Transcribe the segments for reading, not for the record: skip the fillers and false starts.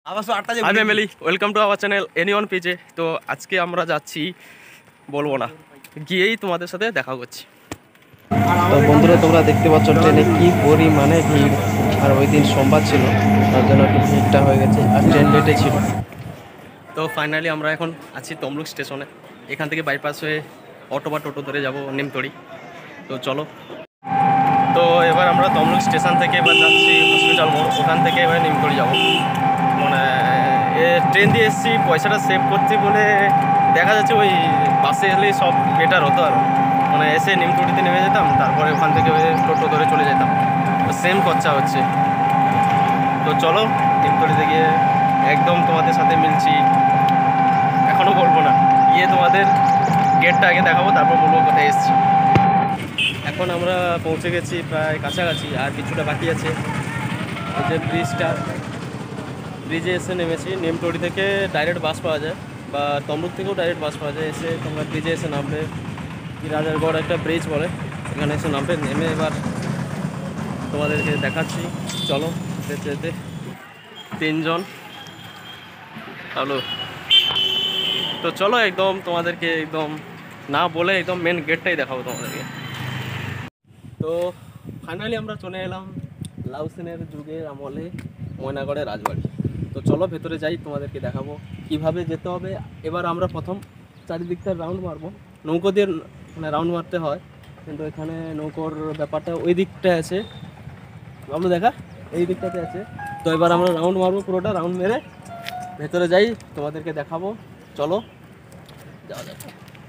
High family, welcome to our channel anyone পেজে। তো আজকে আমরা যাচ্ছি, বলবো না, গিয়েই তোমাদের সাথে দেখা করছি। তো বন্ধুরা, তোমরা দেখতে পাচ্ছ ট্রেনে কি পরিমাণে ভিড়। আর ওই দিন সোমবার ছিল, তার জন্য একটু ভিড়টা হয়ে গেছে আর ট্রেন লেটে ছিল। তো ফাইনালি আমরা এখন আছি তমলুক স্টেশনে। এখান থেকে বাইপাস হয়ে অটো বা টোটো ধরে যাব নিমতড়ি। তো চলো। তো এবার আমরা তমলুক স্টেশন থেকে এবার যাচ্ছি হসপিটাল মোড়, ওখান থেকে এবার নিমতড়ি যাব। মানে ট্রেন দিয়ে এসেছি, পয়সাটা সেভ করছি বলে দেখা যাচ্ছে ওই বাসে এলেই সব বেটার হতো। আর মানে এসে নিমতড়িতে নেমে যেতাম, তারপরে ওখান থেকে টোটো ধরে চলে যেতাম, তো সেম খরচা হচ্ছে। তো চলো নিমতড়িতে গিয়ে একদম তোমাদের সাথে মিলছি। এখনও বলবো না, গিয়ে তোমাদের গেটটা আগে দেখাবো, তারপর বলবো কোথায় এসেছি। এখন আমরা পৌঁছে গেছি প্রায় কাছাকাছি, আর কিছুটা বাকি আছে। এই যে ব্রিজে এসে নেমেছি। নিমতড়ি থেকে ডাইরেক্ট বাস পাওয়া যায়, বা তমলুক থেকেও ডাইরেক্ট বাস পাওয়া যায়। এসে তোমরা ব্রিজে এসে নামবে, রাজারগড় একটা ব্রিজ বলে, এখানে এসে নামবে। নেমে এবার তোমাদেরকে দেখাচ্ছি। চলো যেতে যেতে। তিনজন, হ্যালো। তো চলো একদম তোমাদেরকে একদম না বলে একদম মেন গেটটাই দেখাবো তোমাদেরকে। তো ফাইনালি আমরা চলে এলাম লাউসেনের যুগের আমলে ময়নাগড়ের রাজবাড়ি। তো চলো ভেতরে যাই, তোমাদেরকে দেখাবো কিভাবে যেতে হবে। এবার আমরা প্রথম চারিদিকটা রাউন্ড মারবো। নৌকো দিয়ে মানে রাউন্ড মারতে হয়, কিন্তু এখানে নৌকোর ব্যাপারটা ওই দিকটায় আছে, আমরা দেখা এই দিকটাতে আছে। তো এবার আমরা রাউন্ড মারবো, পুরোটা রাউন্ড মেরে ভেতরে যাই, তোমাদেরকে দেখাবো। চলো যাওয়া যাক।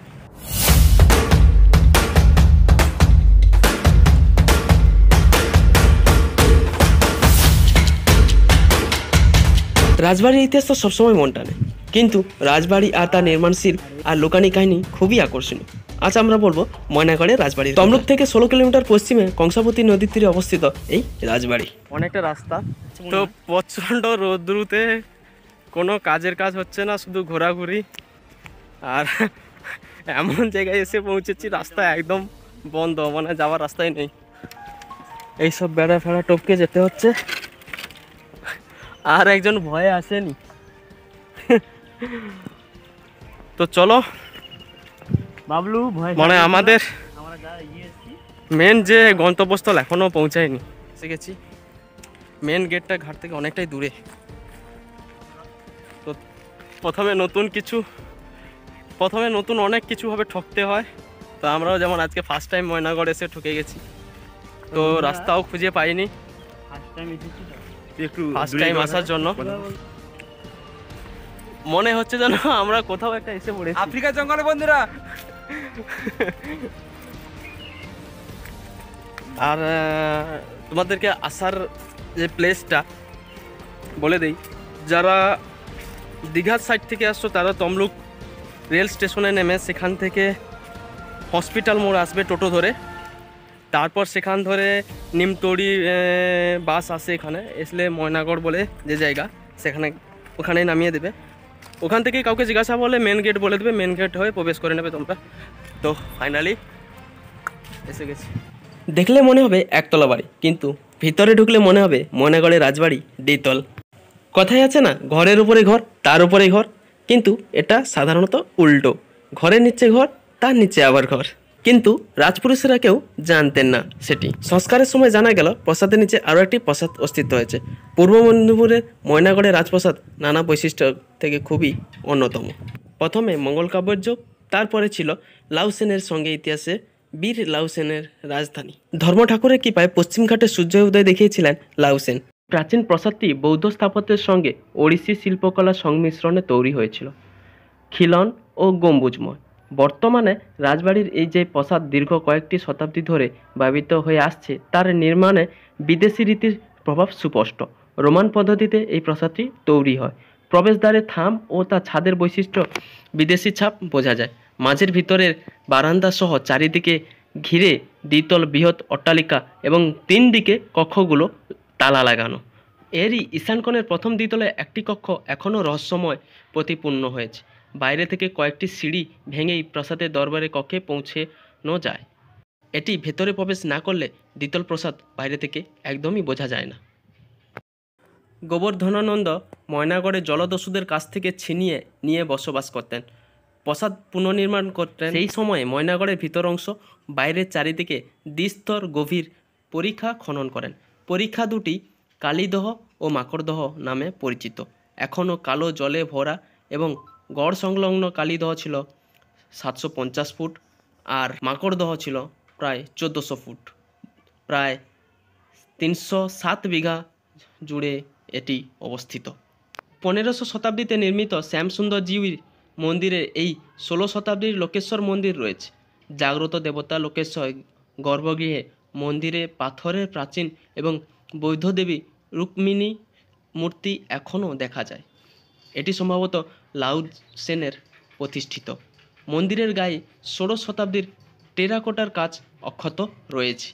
রাজবাড়ির ইতিহাস তো সবসময় মন টানে, কিন্তু রাজবাড়ি আর তার নির্মাণশীল আর লোকানি কাহিনী খুবই আকর্ষণীয়। আজ আমরা বলবো ময়নাগড়ের রাজবাড়ি। তমলুক থেকে 16 কিলোমিটার পশ্চিমে কংসাবতী নদীর তীরে অবস্থিত এই রাজবাড়ি। অনেকটা রাস্তা, তো প্রচণ্ড রোদ্রুতে কোনো কাজের কাজ হচ্ছে না, শুধু ঘোরাঘুরি। আর এমন জায়গায় এসে পৌঁছেছি রাস্তা একদম বন্ধ, মানে যাওয়ার রাস্তাই নেই। এইসব বেড়া ফেড়া টপকে যেতে হচ্ছে। আর একজন ভয়ে আসেনি। তো চলো বাবলু, ভয় মানে আমাদের মেন যে গন্তব্যস্থল এখনো পৌঁছায়নি। এসে গেছি, মেন গেটটা ঘাট থেকে অনেকটাই দূরে। তো প্রথমে নতুন অনেক কিছুভাবে ঠকতে হয়। তো আমরাও যেমন আজকে ফার্স্ট টাইম ময়নাগড় এসে ঠকে গেছি, তো রাস্তাও খুঁজে পাইনি। ফার্স্ট টাইম আসার জন্য মনে হচ্ছে যেন আমরা কোথাও একটা এসে পড়েছি, আফ্রিকার জঙ্গলে বন্ধুরা। আর তোমাদেরকে আসার যে প্লেসটা বলে দেই, যারা দীঘার সাইড থেকে আসছো তারা তমলুক রেল স্টেশনে নেমে সেখান থেকে হসপিটাল মোড় আসবে টোটো ধরে, তারপর সেখান ধরে নিমতড়ি বাস আসে। এখানে এসলে ময়নাগড় বলে যে জায়গা, ওখানেই নামিয়ে দেবে। ওখান থেকে কাউকে জিজ্ঞাসা বলে মেন গেট বলে দেবে, মেন গেট হয়ে প্রবেশ করে নেবে তোমরা। তো ফাইনালি এসে গেছি। দেখলে মনে হবে একতলা বাড়ি, কিন্তু ভিতরে ঢুকলে মনে হবে ময়নাগড়ের রাজবাড়ি দ্বিতল। কথাই আছে না, ঘরের উপরে ঘর তার উপরে ঘর, কিন্তু এটা সাধারণত উল্টো। ঘরের নিচে ঘর, তার নিচে আবার ঘর। কিন্তু রাজপুরুষেরা কেউ জানতেন না সেটি। সংস্কারের সময় জানা গেল প্রাসাদের নিচে আরও একটি প্রাসাদ অস্তিত্ব হয়েছে। পূর্ব মেদিনীপুরের ময়নাগড়ের রাজপ্রাসাদ নানা বৈশিষ্ট্য থেকে খুবই অন্যতম। প্রথমে মঙ্গল কাব্যের যুগ, তারপরে ছিল লাউসেনের সঙ্গে ইতিহাসে বীর লাউসেনের রাজধানী। ধর্ম ঠাকুরের কৃপায় পশ্চিমঘাটে সূর্য উদয় দেখিয়েছিলেন লাউসেন। প্রাচীন প্রাসাদটি বৌদ্ধ স্থাপত্যের সঙ্গে ওড়িশি শিল্পকলার সংমিশ্রণে তৈরি হয়েছিল, খিলন ও গম্বুজময়। বর্তমানে রাজবাড়ির এই যে প্রাসাদ দীর্ঘ কয়েকটি শতাব্দী ধরে ব্যবহৃত হয়ে আসছে, তার নির্মাণে বিদেশি রীতির প্রভাব সুস্পষ্ট। রোমান পদ্ধতিতে এই প্রাসাদটি তৈরি হয়। প্রবেশদ্বারের থাম ও তার ছাদের বৈশিষ্ট্য বিদেশি ছাপ বোঝা যায়। মাঝের ভিতরের বারান্দা সহ চারিদিকে ঘিরে দ্বিতল বৃহৎ অট্টালিকা এবং 3 দিকে কক্ষগুলো তালা লাগানো। এরই ঈশানকোণের প্রথম দ্বিতলে একটি কক্ষ এখনও রহস্যময় প্রতিপূর্ণ হয়েছে। বাইরে থেকে কয়েকটি সিঁড়ি ভেঙেই প্রাসাদের দরবারের কক্ষে পৌঁছানো যায়। এটি ভেতরে প্রবেশ না করলে দ্বিতল প্রাসাদ বাইরে থেকে একদমই বোঝা যায় না। গোবর্ধনানন্দ ময়নাগড়ে জলদস্যুদের কাছ থেকে ছিনিয়ে নিয়ে বসবাস করতেন, প্রাসাদ পুনর্নির্মাণ করতেন। সেই সময়ে ময়নাগড়ের ভিতর অংশ বাইরের চারিদিকে দ্বিস্তর গভীর পরিখা খনন করেন। পরিখা দুটি কালীদহ ও মাকড়দহ নামে পরিচিত। এখনও কালো জলে ভরা এবং গড় সংলগ্ন কালীদহ ছিল 750 ফুট আর মাকড়দহ ছিল প্রায় 1400 ফুট। প্রায় 307 বিঘা জুড়ে এটি অবস্থিত। 1500 শতাব্দীতে নির্মিত শ্যামসুন্দর জিউর মন্দিরে এই 16 শতাব্দীর লোকেশ্বর মন্দির রয়েছে। জাগ্রত দেবতা লোকেশ্বর গর্ভগৃহে মন্দিরে পাথরের প্রাচীন এবং বৌদ্ধ দেবী রুক্মিণী মূর্তি এখনও দেখা যায়। এটি সম্ভবত লাউড সেনের প্রতিষ্ঠিত। মন্দিরের গায়ে 16 শতাব্দীর টেরাকোটার কাজ অক্ষত রয়েছে।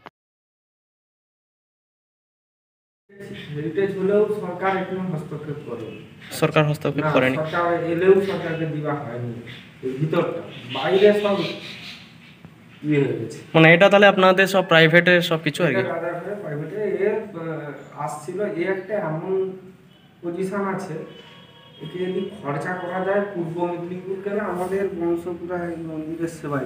হেরিটেজ হলেও সরকার এখনো হস্তক্ষেপ করেনি। সরকার হস্তক্ষেপ না, করেনি। সরকার এলেও সরকারকে দিবা হয়নি। এই ভিতরটা বাইরে সব ইয়ে হয়ে গেছে। মানে এটা তাহলে আপনাদের সব প্রাইভেটের সব কিছু আর কি। প্রাইভেটে আসছিল একটা এমন পজিশন আছে, একে যদি খরচা করা যায় পূর্ব মেদিনীপুরকে না, আমাদের বংশপুরা এই মন্দিরের সেবাই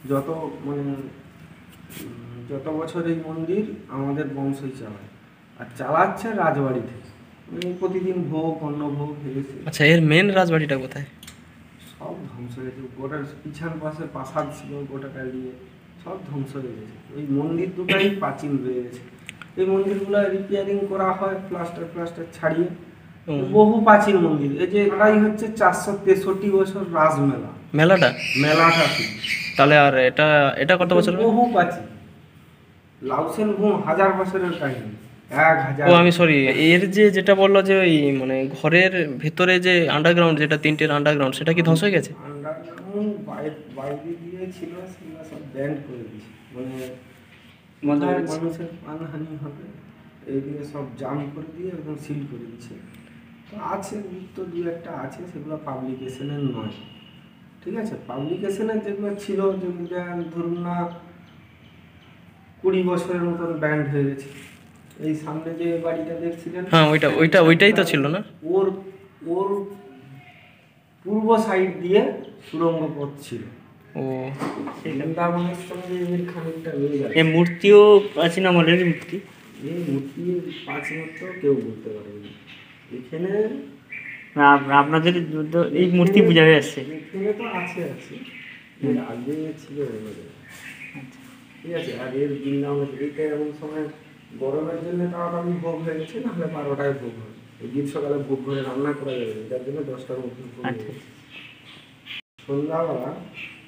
যত বছর এই মন্দির আমাদের বংশই চালায়, আর চালাচ্ছে রাজবাড়ি থেকে। প্রতিদিন ভোগ অন্নভোগ হেরেছে। আচ্ছা, এর মেন রাজবাড়িটা কোথায়? সব ধ্বংস হয়ে গেছে। গোটার পিছন পাশে প্রাসাদ ছিল, গোটাটা নিয়ে সব ধ্বংস হয়ে গেছে। ওই মন্দির দুটাই প্রাচীন রয়ে গেছে। এই মন্দিরগুলো রিপেয়ারিং করা হয় প্লাস্টার ছাড়িয়ে। বহু প্রাচীন মন্দির। এই যে এটাই হচ্ছে 463 বছর রাজমেলা। মেলাটা শুধু তাহলে আর এটা কত বছর? বহু প্রাচীন। লাউসেন ভূম 1000 বছরের কাহিনী। 1000। ও আমি সরি, এর যেটা বললো যে ওই মানে ঘরের ভেতরে যে আন্ডারগ্রাউন্ড, যেটা 3টের আন্ডারগ্রাউন্ড, সেটা কি ধ্বংস হয়ে গেছে? আন্ডারগ্রাউন্ড বাইরে দিয়ে ছিল, সেগুলো সব ব্যান্ড করে দিয়েছে। মানুষের প্রাণহানি হবে এই দিয়ে সব জাম করে দিয়ে একদম সিল করে দিচ্ছে। তো আছে তো দু একটা আছে, সেগুলো পাবলিকেশনের নয়। ঠিক আছে, পাবলিকেশনের যেগুলো ছিল, যেগুলো ধরুন না 20 বছরের মতন ব্যান্ড হয়ে গেছে। এই সামনে যে বাড়িটা দেখছিলেন, হ্যাঁ ওইটাই তো ছিল না? ওর পূর্ব সাইড দিয়ে সুড়ঙ্গ পথ ছিল। ও, বৃন্দাবনের সঙ্গে এর খানিকটা মিলে যায়। এই মূর্তিও প্রাচীন আমলের মূর্তি। এই মূর্তির প্রাচীনত্ব কেউ বলতে পারবে না। এখানে আপনাদের এই মূর্তি পূজা হয়ে আসছে। এখানে তো আছে এর আগে ছিল ওনাদের। ঠিক আছে, আর এর বৃন্দাবন এইটা এমন সময় গরমের জন্য তাড়াতাড়ি ভোগ হয়ে গেছে, নাহলে 12টায় ভোগ হয়। এই গ্রীষ্মকালে ভোগ করে রান্না করা যাবে, যার জন্য 10টার মধ্যে ভোগ হয়ে গেছে। সন্ধ্যাবেলা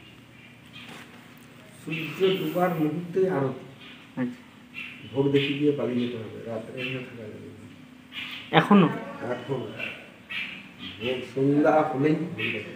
সূর্য ডুবার মুহূর্তে আরতি। ভোগ দেখি দিয়ে পালিয়ে যেতে হবে, রাত্রে এখানে থাকা যাবে না। এখনো এখন ভোগ সন্ধ্যা হলেই ভোগ দেখে।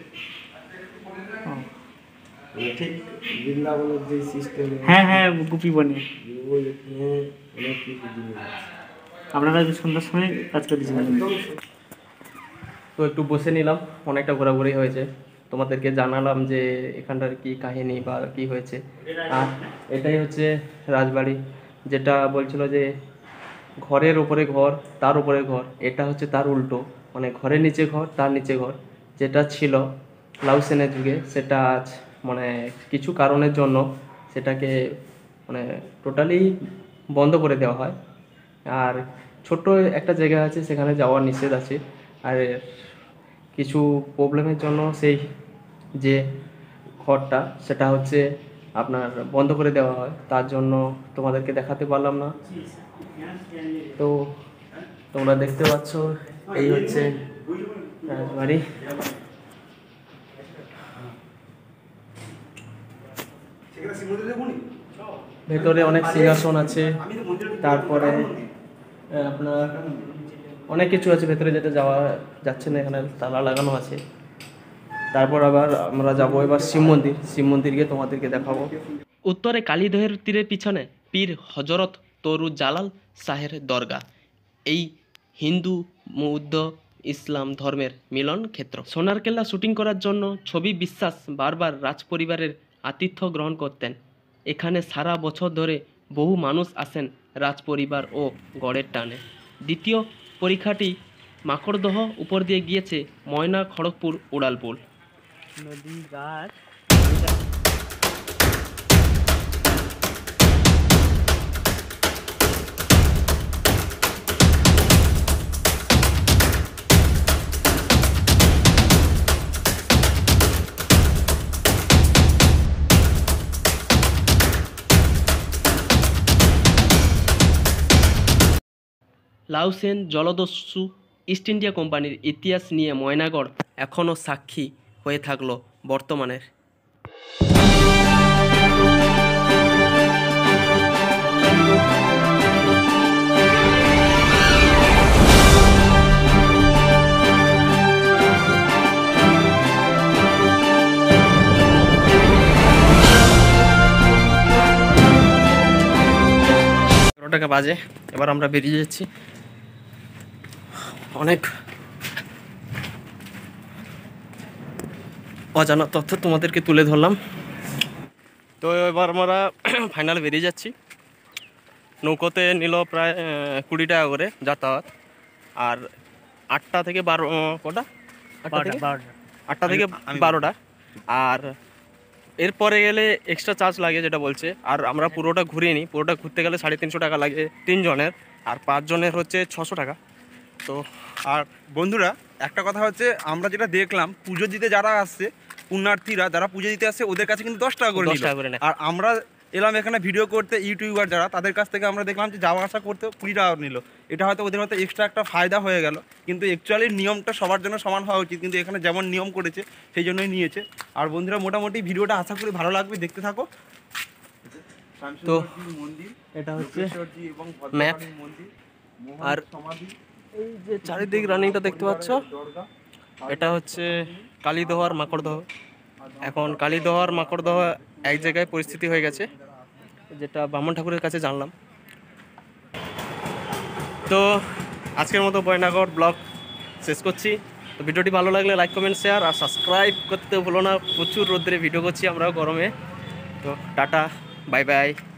ঠিক বৃন্দাবনের যে সিস্টেম, হ্যাঁ গুপি বনে এখানে অনেক কিছু জিনিস আছে। আপনারা সন্ধ্যার সময় কাজ করে দিয়েছিলেন। তো একটু বসে নিলাম, অনেকটা ঘোরাঘুরি হয়েছে, তোমাদেরকে জানালাম যে এখানটার কি কাহিনী বা কি হয়েছে। আর এটাই হচ্ছে রাজবাড়ি, যেটা বলছিল যে ঘরের উপরে ঘর, তার উপরে ঘর। এটা হচ্ছে তার উল্টো, মানে ঘরের নিচে ঘর, তার নিচে ঘর। যেটা ছিল লাউসেনের যুগে, সেটা আজ মানে কিছু কারণের জন্য সেটাকে মানে টোটালি বন্ধ করে দেওয়া হয়। আর ছোট্ট একটা জায়গা আছে, সেখানে যাওয়ার নিষেধ আছে। আর কিছু প্রবলেমের জন্য সেই যে ঘরটা, সেটা হচ্ছে আপনার বন্ধ করে দেওয়া হয়। তার জন্য তোমাদেরকে দেখাতে পারলাম না। তো তোমরা দেখতে পাচ্ছ, এই হচ্ছে রাজবাড়ি। ভেতরে অনেক সিংহাসন আছে, তারপরে আপনার অনেক কিছু আছে ভেতরে, যেটা যাওয়া যাচ্ছে না, এখানে তালা লাগানো আছে। তারপর আবার আমরা যাবো এবার শিব মন্দির গিয়ে তোমাদেরকে দেখাবো। উত্তরে কালীদহের তীরের পিছনে পীর হজরত তরু জালাল শাহের দরগা। এই হিন্দু বৌদ্ধ ইসলাম ধর্মের মিলন ক্ষেত্র। সোনারকেল্লা শুটিং করার জন্য ছবি বিশ্বাস বারবার রাজপরিবারের আতিথ্য গ্রহণ করতেন। এখানে সারা বছর ধরে বহু মানুষ আসেন রাজপরিবার ও গড়ের টানে। দ্বিতীয় পরীক্ষাটি মাকড়দহ উপর দিয়ে গিয়েছে ময়না খড়গপুর উড়ালপুল। নদী গাছ লাউসেন জলদস্যু ইস্ট ইন্ডিয়া কোম্পানির ইতিহাস নিয়ে ময়নাগড় এখনও সাক্ষী হয়ে থাকলো বর্তমানের। টাকা বাজে, এবার আমরা বেরিয়ে যাচ্ছি। অনেক অজানা তথ্য তোমাদেরকে তুলে ধরলাম। তো এবার আমরা ফাইনাল বেরিয়ে যাচ্ছি। নৌকোতে নিল প্রায় 20 টাকা করে যাতায়াত, আর 8টা থেকে 12 কটা 8টা থেকে 12টা, আর এরপরে গেলে এক্সট্রা চার্জ লাগে যেটা বলছে। আর আমরা পুরোটা ঘুরিয়ে নিই, পুরোটা ঘুরতে গেলে 350 টাকা লাগে 3 জনের, আর 5 জনের হচ্ছে 600 টাকা। তো আর বন্ধুরা একটা কথা হচ্ছে, আমরা যেটা দেখলাম পুজো দিতে যারা আসছে, পুণ্যার্থীরা যারা পুজো দিতে আসছে ওদের কাছে কিন্তু 10 টাকা করে 10 নিল। টাকা করে নেয়। আর আমরা এলাম এখানে ভিডিও করতে, ইউটিউবার যারা, তাদের কাছ থেকে আমরা দেখলাম যে যাওয়া আসা করতে 20 টাকা নিল। এটা হয়তো ওদের হয়তো এক্সট্রা একটা ফায়দা হয়ে গেল, কিন্তু অ্যাকচুয়ালি নিয়মটা সবার জন্য সমান হওয়া উচিত, কিন্তু এখানে যেমন নিয়ম করেছে সেই জন্যই নিয়েছে। আর বন্ধুরা মোটামুটি ভিডিওটা আশা করি ভালো লাগবে, দেখতে থাকো। তো মন্দির এটা হচ্ছে এবং ম্যাপ, মন্দির, আর সমাধি, এই যে চারিদিক রানিংটা দেখতে পাচ্ছ, এটা হচ্ছে কালীদহ আর মাকড়দহ। এখন কালীদহ আর মাকড়দহ এক জায়গায় পরিস্থিতি হয়ে গেছে, যেটা বামন ঠাকুরের কাছে জানলাম। তো আজকের মতো ময়নাগড় ব্লগ শেষ করছি। তো ভিডিওটি ভালো লাগলে লাইক কমেন্ট শেয়ার আর সাবস্ক্রাইব করতে ভুলো না। প্রচুর রোদ্রে ভিডিও করছি আমরাও গরমে। তো টাটা, বাই বাই।